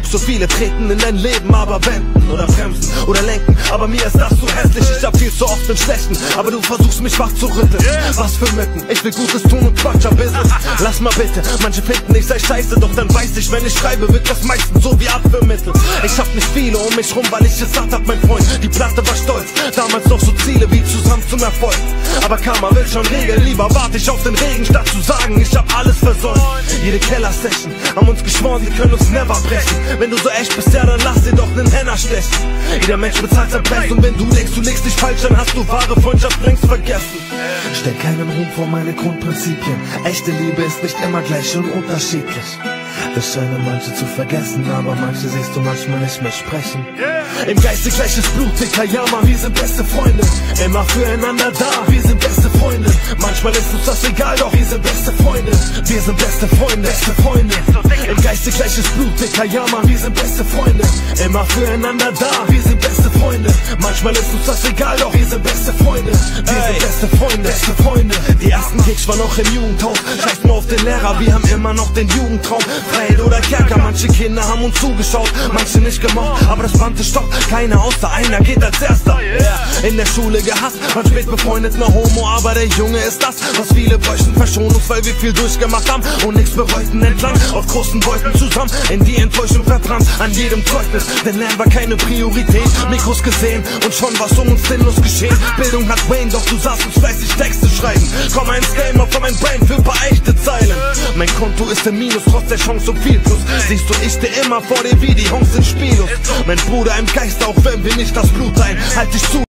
So viele treten in dein Leben, aber wenden oder bremsen oder lenken. Aber mir ist das so hässlich, ich hab viel zu oft den Schlechten, aber du versuchst mich wach zu rütteln. Was für Mücken, ich will Gutes tun und Quatsch am Business. Lass mal bitte, manche finden ich sei scheiße, doch dann weiß ich, wenn ich schreibe, wird das meistens so wie Abführmittel. Ich hab nicht viele um mich rum, weil ich es satt hab, mein Freund. Die Platte war stolz, damals noch so Ziele wie zusammen zum Erfolg. Aber Karma will schon regeln, lieber warte ich auf den Regen, statt zu sagen, ich hab alles versäumt. Jede Keller-Session, haben uns geschworen, sie können uns never brechen. Wenn du so echt bist, ja dann lass dir doch nen Henner stechen. Jeder Mensch bezahlt sein Preis und wenn du denkst, du legst dich falsch, dann hast du wahre Freundschaft längst vergessen. Stell keinen Ruhm vor meine Grundprinzipien. Echte Liebe ist nicht immer gleich und unterschiedlich. Das scheinen manche zu vergessen, aber manche siehst du manchmal nicht mehr sprechen. Im Geiste gleiches Blut, dicker, ja Mann, wir sind beste Freunde. Immer füreinander da, wir sind beste Freunde. Manchmal ist uns das egal, doch wir sind beste Freunde. Wir sind beste Freunde, beste Freunde. Im Geiste gleiches Blut, dicker, ja Mann, wir sind beste Freunde. Immer füreinander da, wir sind beste Freunde. Manchmal ist uns das egal, doch wir sind beste Freunde. Wir sind beste Freunde, beste Freunde. Die ersten Gigs waren noch im Jugendhaus. Scheiß mal auf den Lehrer, wir haben immer noch den Jugendtraum. Freiheit oder Kerker, manche Kinder haben uns zugeschaut, manche nicht gemocht, aber das Band ist stoppt. Keiner außer einer geht als erster. In der Schule gehasst, man spät befreundet, ne Homo, aber der Junge ist das, was viele bräuchten. Verschonung, weil wir viel durchgemacht haben und nichts bereuten. Entlang auf großen Wolken zusammen, in die Enttäuschung verbrannt, an jedem Zeugnis, denn Lernen war keine Priorität. Mikros gesehen und schon was uns sinnlos geschehen. Bildung hat Wayne, doch du saßt uns fleißig Texte schreiben. Komm ins Game, auf mein Brain für paar echte Zeilen. Mein Konto ist im Minus, trotz der Chance um viel plus. Siehst du, ich steh immer vor dir wie die Jungs in Spielos. Mein Bruder im Geist, auch wenn wir nicht das Blut teilen. Halt dich zu.